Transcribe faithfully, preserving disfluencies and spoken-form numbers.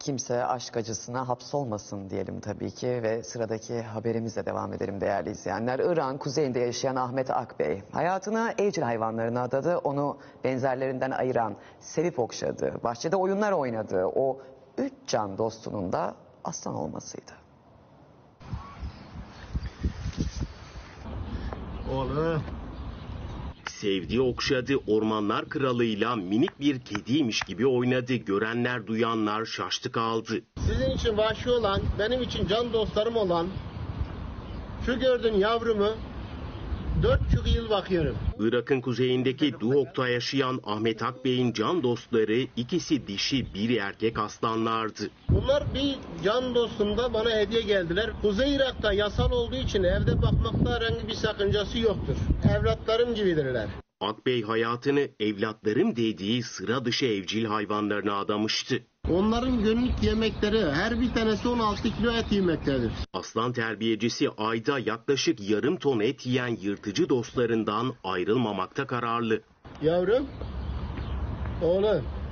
kimse aşk acısına hapsolmasın diyelim tabii ki ve sıradaki haberimizle devam edelim değerli izleyenler. Irak'ın kuzeyinde yaşayan Ahmet Akbey hayatını evcil hayvanlarına adadı. Onu benzerlerinden ayıran, sevip okşadığı, bahçede oyunlar oynadığı o üç can dostunun da aslan olmasıydı. Oğlum. Sevdi, okşadı, ormanlar kralıyla minik bir kediymiş gibi oynadı. Görenler, duyanlar şaştı kaldı. Sizin için vahşi olan, benim için can dostlarım olan şu gördüğün yavrumu dört buçuk yıl bakıyorum. Irak'ın kuzeyindeki Duhok'ta yaşayan Ahmet Akbey'in can dostları ikisi dişi, biri erkek aslanlardı. Bunlar bir can dostumda bana hediye geldiler. Kuzey Irak'ta yasal olduğu için evde bakmakta herhangi bir sakıncası yoktur. Evlatlarım gibidirler. Akbey hayatını evlatlarım dediği sıra dışı evcil hayvanlarına adamıştı. Onların günlük yemekleri her bir tanesi on altı kilo et yemektedir. Aslan terbiyecisi ayda yaklaşık yarım ton et yiyen yırtıcı dostlarından ayrılmamakta kararlı. Yavrum, oğlum.